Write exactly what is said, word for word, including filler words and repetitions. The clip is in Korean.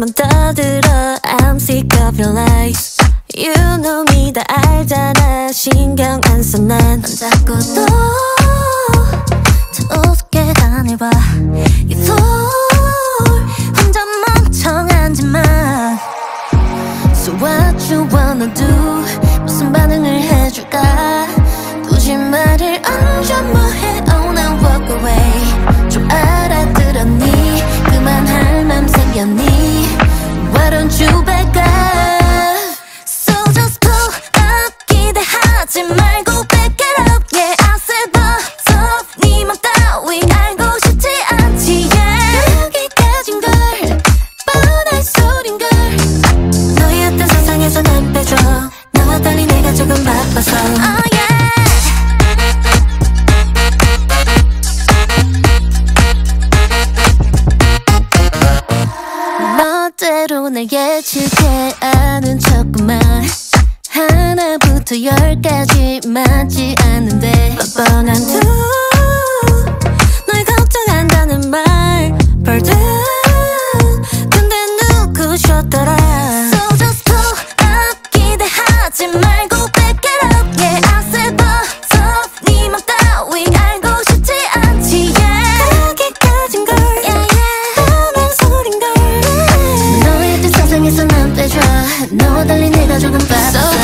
맘 떠들어 I'm sick of your lies. You know me 다 알잖아. 신경 안 써 난 자꾸 또 더 우습게 다내봐. You fool 혼자 멍청한지 마. So what you wanna do? 무슨 반응을 해줄까? 굳이 말을 얹어 뭐해? Oh now walk away. 좀 알아들었니? 그만할 맘 생겼니? Why don't you back up? So just pull up 기대하지 말고 back it up. Yeah I said buzz off 네 맘 따위 알고 싶지 않지. Yeah 여기까진 걸 뻔한 소린 걸. 너였던 세상에서 난 빼줘. 너와 달리 내가 조금 바빠서. Oh yeah. 멋대로 날 예측해 아는 척구만. 하나부터 열까지 맞지 않는데 뻔뻔한 두 널 걱정한다는 말 벌든. 근데 누구 줬더라. So just pull up 기대하지 말고 back it up. Yeah I said buzz off 네 맘 따위 알고 싶지 않지. Yeah 여기까진 걸. Yeah yeah 뻔한 소린 걸. 너의 뜻 세상에서 난 빼줘. 너와 달리 내가 조금 바빠.